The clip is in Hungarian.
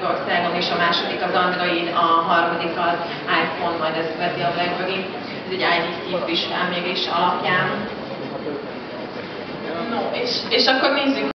Magyarországon, és a második az Android, a harmadik az iPhone, majd ezt veti a BlackBerry. Ez egy ID-szintű felmérés alapján. No, és akkor nézzük